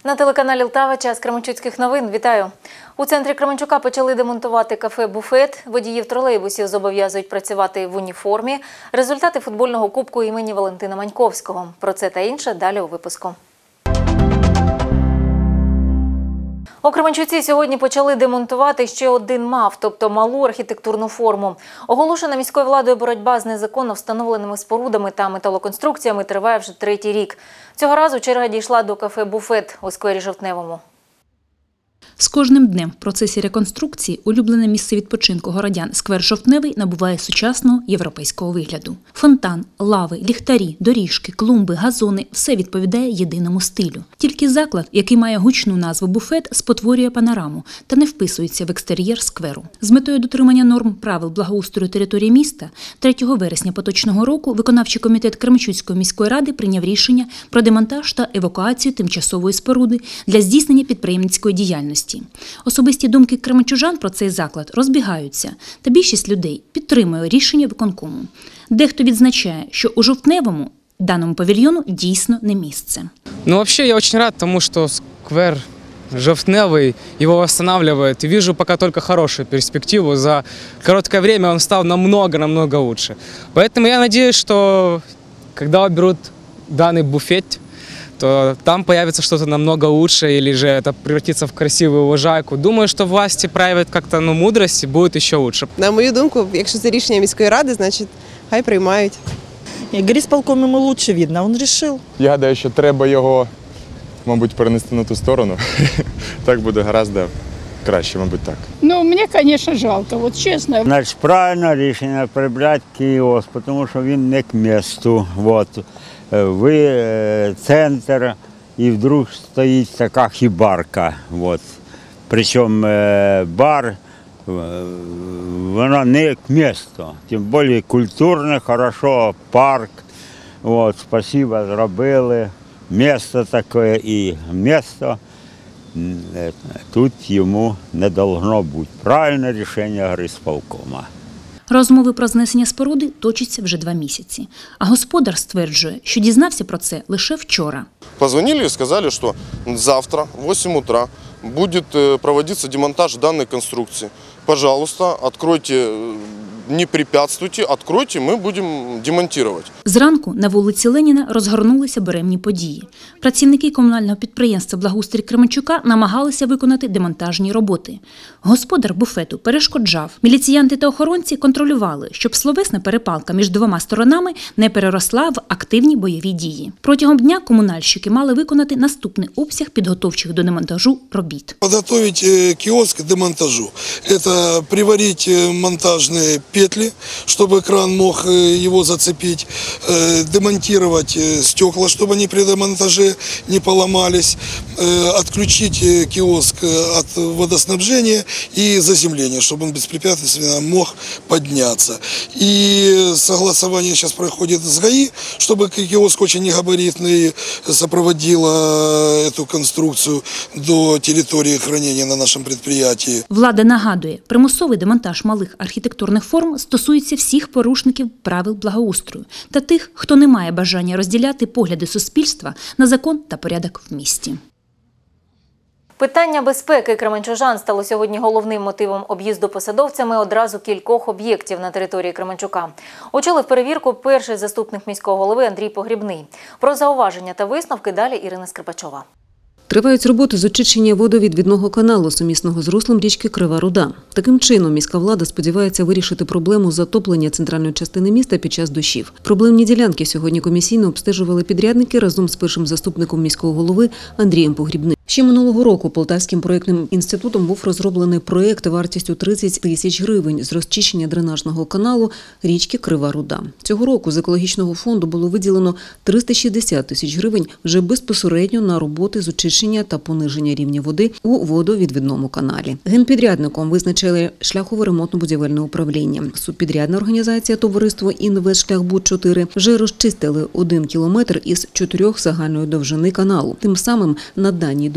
На телеканалі Лтава час кременчуцьких новин. Вітаю! У центрі Кременчука почали демонтувати кафе-буфет. Водіїв тролейбусів зобов'язують працювати в уніформі. Результати футбольного кубку імені Валентина Маньковського. Про це та інше далі у випуску. У Кременчуці сьогодні почали демонтувати ще один МАФ, тобто малу архітектурну форму. Оголошена міською владою боротьба з незаконно встановленими спорудами та металоконструкціями триває вже третій рік. Цього разу черга дійшла до кафе-буфет у сквері Жовтневому. З кожним днем в процесі реконструкції улюблене місце відпочинку городян сквер Жовтневий набуває сучасного європейського вигляду. Фонтан, лави, ліхтарі, доріжки, клумби, газони – все відповідає єдиному стилю. Тільки заклад, який має гучну назву «Буфет», спотворює панораму та не вписується в екстер'єр скверу. З метою дотримання норм правил благоустрою території міста 3 вересня поточного року виконавчий комітет Кременчуцької міської ради прийняв рішення про демонтаж та евакуацію тимчасової споруди для здійснення підприємницької діяльності. Особисті думки кременчужан про цей заклад розбігаються, та більшість людей підтримує рішення виконкому. Дехто відзначає, що у Жовтневому даному павільйону дійсно не місце. Вообще я очень рад тому, что сквер Жовтневый его восстанавливает. И вижу пока только хорошую перспективу. За короткое время он стал намного лучше. Поэтому я надеюсь, что когда уберут данный буфет, то там появится что-то намного лучше, или же это превратится в красивую лужайку. Думаю, что власти проявят как-то мудрость, и будет еще лучше. На мою думку, якщо це рішення міської ради, значить хай приймають. Горисполком йому лучше видно, він вирішив. Я гадаю, що треба його, мабуть, перенести на ту сторону. Так буде гораздо краще, мабуть, так. Мені, звісно, жалко, от чесно. Значить, правильне рішення прибрати кіоск, тому що він не к місту. Ви центр, і вдруг стоїть така хібарка. Причому бар, вона не к місту. Тим більше культурно, хорошо, парк. Спасибо, зробили. Місто таке і місто. Тут йому не должно бути. Правильне рішення горисполкома. Розмови про знесення споруди точаться вже 2 місяці. А господар стверджує, що дізнався про це лише вчора. Позвонили и сказали, что завтра в 8 утра будет проводиться демонтаж данной конструкции. Пожалуйста, откройте, не препятствуйте, откройте, мы будем демонтировать. Зранку на вулиці Леніна розгорнулися буремні події. Працівники комунального підприємства «Благоустрій Кременчука» намагалися виконати демонтажні роботи. Господар буфету перешкоджав. Міліціянти та охоронці контролювали, щоб словесна перепалка між двома сторонами не переросла в активні бойові дії. Протягом дня комунальщики мали виконати наступний обсяг підготовчих до демонтажу робіт. Підготовити кіоск к демонтажу. Це приварити монтажні петли, чтобы кран мог его зацепить, демонтировать стекла, чтобы они при демонтаже не поломались, отключить киоск от водоснабжения и заземления, чтобы он беспрепятственно мог подняться. И согласование сейчас проходит с ГАИ, чтобы киоск очень негабаритный сопроводила эту конструкцию до территории хранения на нашем предприятии. Влада нагадує, примусовий демонтаж малих архітектурних форм стосується всіх порушників правил благоустрою та тих, хто не має бажання розділяти погляди суспільства на закон та порядок в місті. Питання безпеки кременчужан стало сьогодні головним мотивом об'їзду посадовцями одразу кількох об'єктів на території Кременчука. Очолив перевірку перший заступник міського голови Андрій Погрібний. Про зауваження та висновки далі Ірина Скрипачова. Тривають роботи з очищення водовідвідного каналу, сумісного з руслом річки Крива Руда. Таким чином, міська влада сподівається вирішити проблему затоплення центральної частини міста під час дощів. Проблемні ділянки сьогодні комісійно обстежували підрядники разом з першим заступником міського голови Андрієм Погрібним. Ще минулого року Полтавським проєктним інститутом був розроблений проєкт вартістю 30 тисяч гривень з розчищення дренажного каналу річки Крива Руда. Цього року з екологічного фонду було виділено 360 тисяч гривень вже безпосередньо на роботи з очищення та пониження рівня води у водовідвідному каналі. Генпідрядником визначили шляхово-ремонтно-будівельне управління. Субпідрядна організація товариство «Інвестшляхбуд-4» вже розчистили 1 кілометр із 4 загальної довжини каналу. Тим самим на даній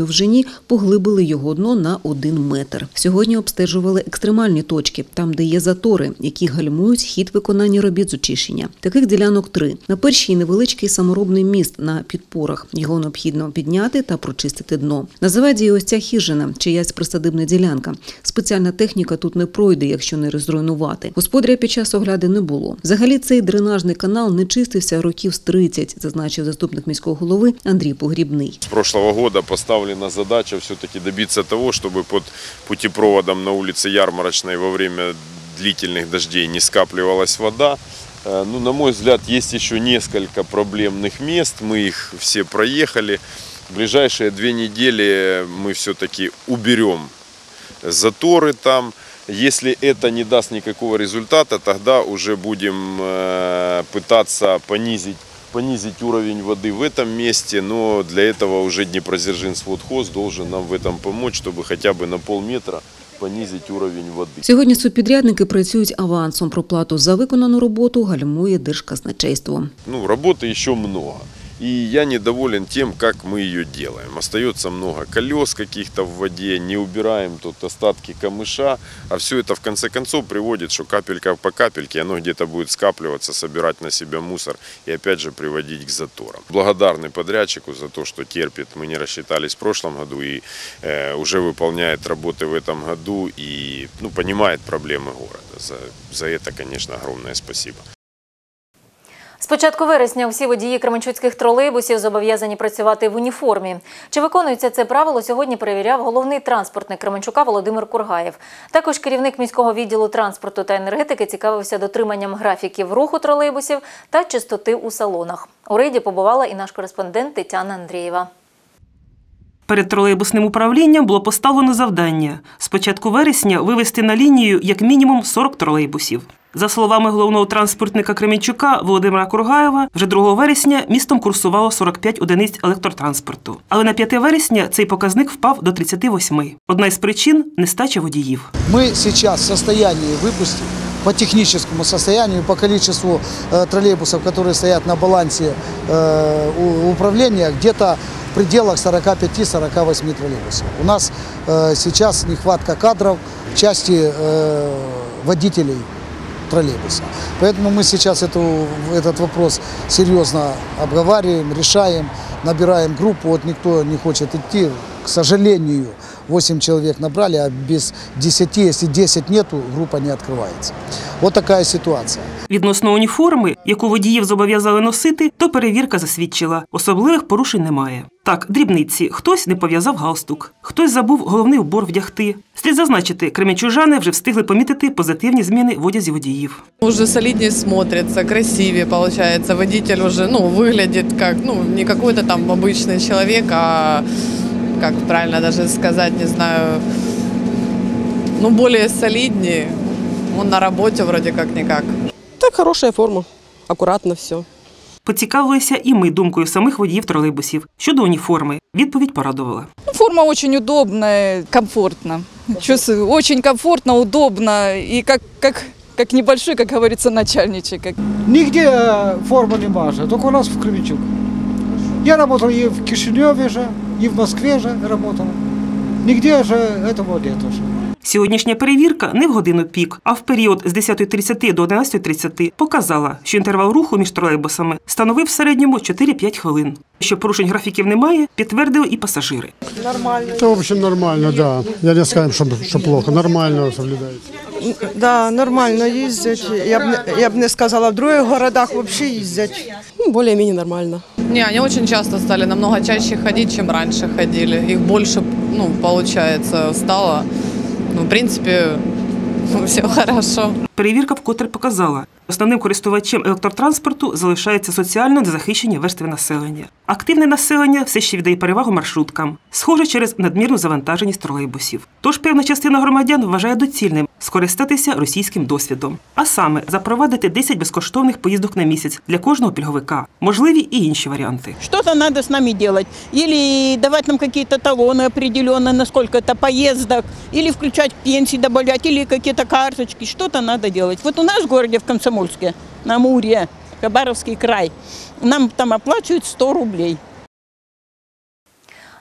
довжині поглибили його дно на 1 метр. Сьогодні обстежували екстремальні точки, там, де є затори, які гальмують хід виконання робіт з очищення. Таких ділянок 3. На першій невеличкий саморобний міст на підпорах. Його необхідно підняти та прочистити дно. Називають її ось ця хижина, чиясь присадибна ділянка. Спеціальна техніка тут не пройде, якщо не розруйнувати. Господаря під час огляду не було. Взагалі цей дренажний канал не чистився років з 30, зазначив заступник міського голови Андрій Погрібний. С прошлого года поставлена задача все-таки добиться того, чтобы под путепроводом на улице Ярмарочной во время длительных дождей не скапливалась вода. Ну, на мой взгляд, есть еще несколько проблемных мест, мы их все проехали. В ближайшие 2 недели мы все-таки уберем заторы там. Если это не даст никакого результата, тогда уже будем пытаться понизить уровень воды в этом месте, но для этого уже Днепродзержинськводхоз должен нам в этом помочь, чтобы хотя бы на полметра понизить уровень воды. Сьогодні субпідрядники працюють авансом. Проплату за виконану роботу гальмує Держказначейство. Ну, работы еще много. И я недоволен тем, как мы ее делаем. Остается много колес каких-то в воде, не убираем тут остатки камыша, а все это в конце концов приводит, что капелька по капельке оно где-то будет скапливаться, собирать на себя мусор и опять же приводить к заторам. Благодарны подрядчику за то, что терпит. Мы не рассчитались в прошлом году и уже выполняет работы в этом году и понимает проблемы города. За это, конечно, огромное спасибо. З початку вересня всі водії кременчуцьких тролейбусів зобов'язані працювати в уніформі. Чи виконується це правило, сьогодні перевіряв головний транспортник Кременчука Володимир Кургаєв. Також керівник міського відділу транспорту та енергетики цікавився дотриманням графіків руху тролейбусів та чистоти у салонах. У рейді побувала і наш кореспондент Тетяна Андрієва. Перед тролейбусним управлінням було поставлено завдання – з початку вересня вивести на лінію як мінімум 40 тролейбусів. За словами головного транспортника Кременчука Володимира Кургаєва, вже 2 вересня містом курсувало 45 одиниць електротранспорту. Але на 5 вересня цей показник впав до 38. Одна із причин – нестача водіїв. Ми зараз в стані випустити по техническому состоянию, по количеству троллейбусов, которые стоят на балансе управления, где-то в пределах 45-48 троллейбусов. У нас сейчас нехватка кадров в части водителей троллейбуса. Поэтому мы сейчас этот вопрос серьезно обговариваем, решаем, набираем группу. Вот никто не хочет идти, к сожалению. 8 человек набрали, а без 10, если 10 нету, группа не открывается. Вот такая ситуація. Відносно уніформи, яку водіїв зобов'язали носити, то перевірка засвідчила. Особливих порушень немає. Так, дрібниці. Хтось не пов'язав галстук, хтось забув головний убор вдягти. Слід зазначити, кременчужани вже встигли помітити позитивні зміни в одязі водіїв. Уже солиднее смотрится, красивее получается. Водитель уже, выглядит как, не какой-то там обычный человек, а, как правильно даже сказать, не знаю, более солиднее. Он на роботі вроде как-никак. Так, хорошая форма, акуратно все. Поцікавилися і ми думкою самих водіїв тролейбусів. Щодо уніформи, відповідь порадувала. Форма очень удобная, комфортно. Чувствую, очень комфортно, удобно и как небольшой, как говорится, начальничек. Нигде форма не мажет, только у нас в Кременчук. Я работал и в Кишиневе же, и в Москве же работал. Нигде же этого нет уже. Сьогоднішня перевірка не в годину пік, а в період з 10:30 до 11:30 показала, що інтервал руху між тролейбусами становив в середньому 4-5 хвилин. Що порушень графіків немає, підтвердили і пасажири. Нормально. Это, в общем, нормально, да. Я не скажу, что плохо. Нормально соблюдается. Да, нормально ездят. Я б не сказала, в других городах вообще ездят. Более-менее нормально. Не, они очень часто стали намного чаще ходить, чем раньше ходили. Их больше, получается, стало. В принципе, все хорошо. Перевірка вкотре показала, основним користувачем електротранспорту залишаються соціально незахищені верстви населення. Активне населення все ще віддає перевагу маршруткам, схоже через надмірну завантаженість тролейбусів. Тож певна частина громадян вважає доцільним скористатися російським досвідом. А саме, запровадити 10 безкоштовних поїздок на місяць для кожного пільговика. Можливі і інші варіанти. Что-то надо с нами делать. Или давать нам какие-то талоны определенные, на сколько-то поездок, или включать пенсии, добавлять, или какие-то карточки. Что-то надо делать. Вот у нас в городе, в Комсомольске, на Амуре, Хабаровский край, нам там оплачивают 100 рублей.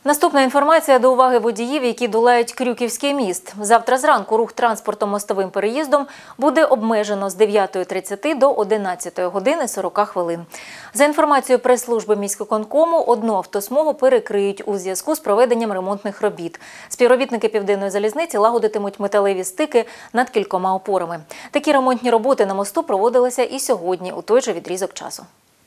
Наступна інформація до уваги водіїв, які долають Крюківський міст. Завтра зранку рух транспортом мостовим переїздом буде обмежено з 9:30 до 11 години 40 хвилин. За інформацією прес-служби міськвиконкому, одну автосмугу перекриють у зв'язку з проведенням ремонтних робіт. Співробітники Південної залізниці лагодитимуть металеві стики над кількома опорами. Такі ремонтні роботи на мосту проводилися і сьогодні, у той же відрізок часу.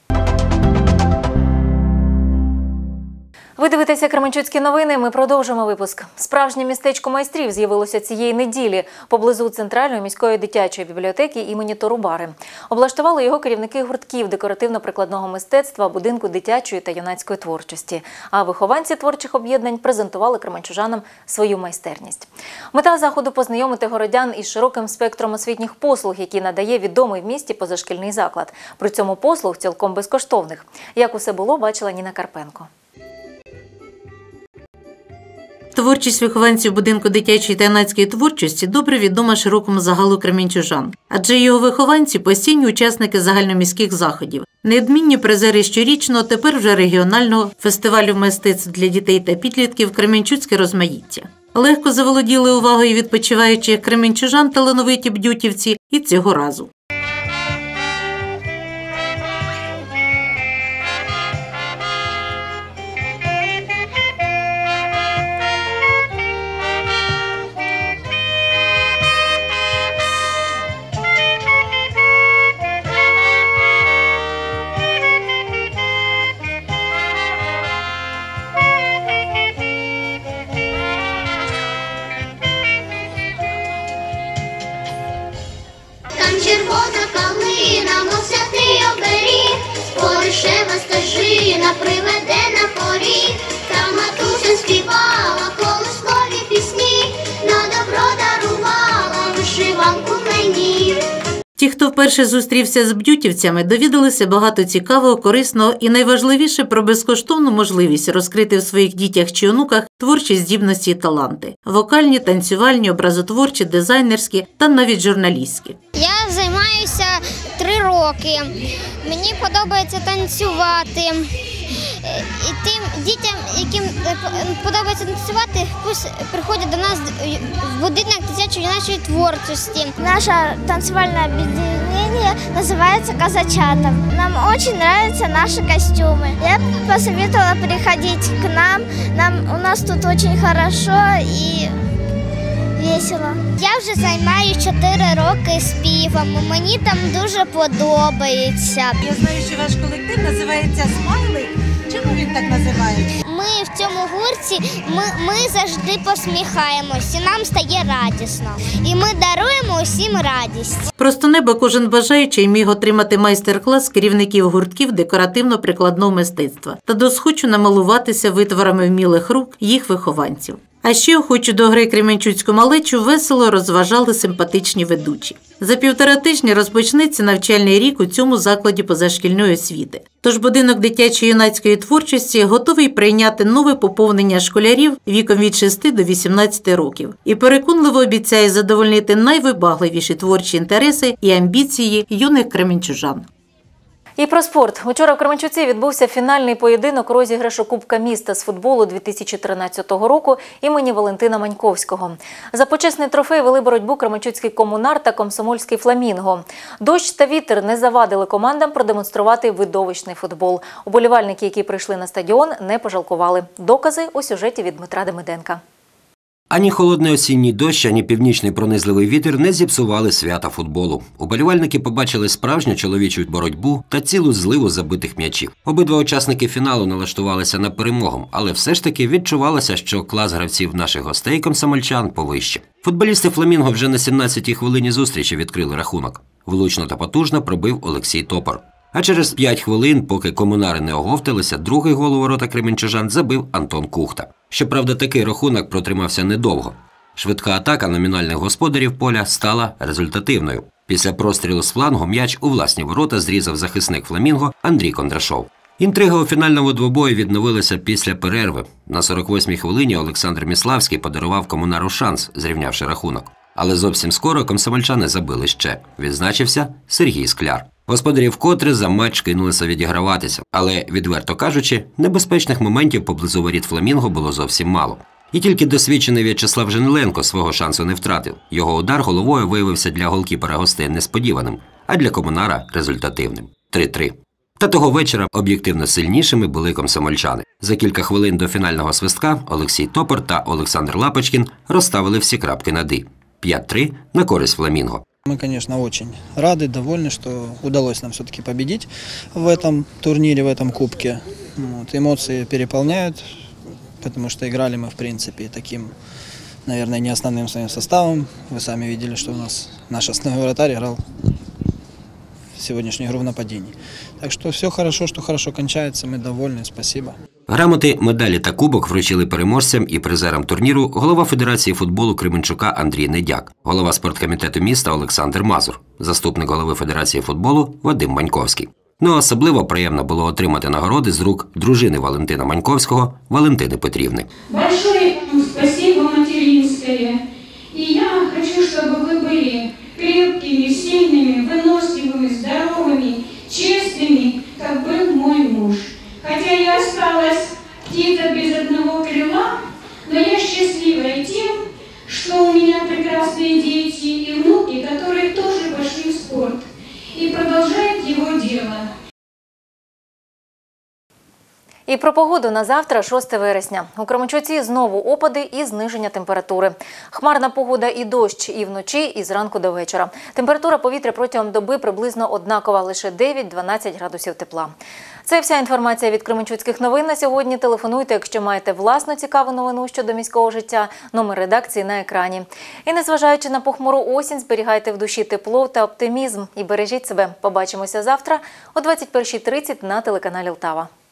Ви дивитеся Кременчуцькі новини, ми продовжимо випуск. Справжнє містечко майстрів з'явилося цієї неділі поблизу Центральної міської дитячої бібліотеки імені Торубари. Облаштували його керівники гуртків декоративно-прикладного мистецтва, будинку дитячої та юнацької творчості. А вихованці творчих об'єднань презентували кременчужанам свою майстерність. Мета заходу – познайомити городян із широким спектром освітніх послуг, які надає відомий в місті позашкільний заклад. При цьому послуг цілком безкоштовних. Як усе було, бачила Ніна Карпенко. Творчість вихованців будинку дитячої та юнацької творчості добре відома широкому загалу кременчужан. Адже його вихованці – постійні учасники загальноміських заходів. Неодмінні призери щорічного, тепер вже регіонального фестивалю мистецтв для дітей та підлітків «Кременчуцьке розмаїття». Легко заволоділи увагою відпочиваючих кременчужан талановиті бдютівці і цього разу. Червона калина, мов святий оберіг, поришева стежина приведе на поріг. Там матуся співала колискові пісні, на добро дарувала вишиванку мені. Ті, хто вперше зустрівся з бдютівцями, довідалися багато цікавого, корисного і найважливіше про безкоштовну можливість розкрити в своїх дітях чи онуках творчі здібності і таланти – вокальні, танцювальні, образотворчі, дизайнерські та навіть журналістські. Я займаюся 3 роки. Мені подобається танцювати. І тим дітям, яким подобається танцювати, пусть приходять до нас в будинок дитячої юнацької творчості. Наше танцевальное объединение называется «Казачата». Нам очень нравятся наши костюмы. Я бы посоветовала приходить к нам. У нас тут очень хорошо и весело. Я вже займаюся 4 роки співом. Мені там дуже подобається. Я знаю, що ваш колектив називається «Смайлик». Чому він так називається? Ми в цьому гурті ми завжди посміхаємось, і нам стає радісно. І ми даруємо усім радість. Просто неба кожен бажаючий міг отримати майстер-клас керівників гуртків декоративно-прикладного мистецтва та досхочу намалуватися витворами вмілих рук їх вихованців. А ще охочу до гри кременчуцьку малечу весело розважали симпатичні ведучі. За 1,5 тижня розпочнеться навчальний рік у цьому закладі позашкільної освіти. Тож будинок дитячої юнацької творчості готовий прийняти нове поповнення школярів віком від 6 до 18 років. І переконливо обіцяє задовольнити найвибагливіші творчі інтереси і амбіції юних кременчужан. І про спорт. Учора в Кременчуці відбувся фінальний поєдинок розіграшу Кубка міста з футболу 2013 року імені Валентина Маньковського. За почесний трофей вели боротьбу Кременчуцький комунар та комсомольський фламінго. Дощ та вітер не завадили командам продемонструвати видовищний футбол. Уболівальники, які прийшли на стадіон, не пожалкували. Докази у сюжеті від Дмитра Демиденка. Ані холодний осінній дощ, ані північний пронизливий вітер не зіпсували свята футболу. Уболівальники побачили справжню чоловічу боротьбу та цілу зливу забитих м'ячів. Обидва учасники фіналу налаштувалися на перемогу, але все ж таки відчувалося, що клас гравців наших гостей комсомольчан повище. Футболісти «Фламінго» вже на 17-й хвилині зустрічі відкрили рахунок. Влучно та потужно пробив Олексій Топор. А через 5 хвилин, поки комунари не оговталися, другий гол у ворота кременчужан забив Антон Кухта. Щоправда, такий рахунок протримався недовго. Швидка атака номінальних господарів поля стала результативною. Після прострілу з флангу м'яч у власні ворота зрізав захисник «Фламінго» Андрій Кондрашов. Інтрига у фінальному двобої відновилася після перерви. На 48-й хвилині Олександр Міславський подарував комунару шанс, зрівнявши рахунок. Але зовсім скоро комсомольчани забили ще. Відзначився Сергій Скляр. Господарі вкотре за матч кинулися відіграватися, але, відверто кажучи, небезпечних моментів поблизу воріт «Фламінго» було зовсім мало. І тільки досвідчений В'ячеслав Жениленко свого шансу не втратив. Його удар головою виявився для голкіпера гостей несподіваним, а для комунара – результативним. 3-3. Та того вечора об'єктивно сильнішими були комсомольчани. За кілька хвилин до фінального свистка Олексій Топор та Олександр Лапочкін розставили всі крапки над «і». 5-3 на користь «Фламінго». Мы, конечно, очень рады, довольны, что удалось нам все-таки победить в этом турнире, в этом кубке. Вот, эмоции переполняют, потому что играли мы, в принципе, таким, наверное, не основным своим составом. Вы сами видели, что у нас наш основной вратарь играл сегодняшнюю игру в нападении. Так что все хорошо, что хорошо кончается, мы довольны, спасибо. Грамоти, медалі та кубок вручили переможцям і призерам турніру голова Федерації футболу Кременчука Андрій Недяк, голова спорткомітету міста Олександр Мазур, заступник голови Федерації футболу Вадим Маньковський. Ну, особливо приємно було отримати нагороди з рук дружини Валентина Маньковського Валентини Петрівни. Большое спасибо, материнское. И я хочу, чтобы вы были крепкими, сильными, выносливыми, здоровыми, честными, как был мой муж. Хотя я осталась птица без одного крыла, но я счастливая тем, что у меня прекрасные дети и внуки, которые тоже пошли в спорт и продолжают его дело. І про погоду на завтра, 6 вересня. У Кременчуці знову опади і зниження температури. Хмарна погода і дощ і вночі, і зранку до вечора. Температура повітря протягом доби приблизно однакова, лише 9-12 градусів тепла. Це вся інформація від Кременчуцьких новин на сьогодні. Телефонуйте, якщо маєте власну цікаву новину щодо міського життя. Номер редакції на екрані. І незважаючи на похмуру осінь, зберігайте в душі тепло та оптимізм. І бережіть себе. Побачимося завтра о 21:30 на телеканалі Лтава.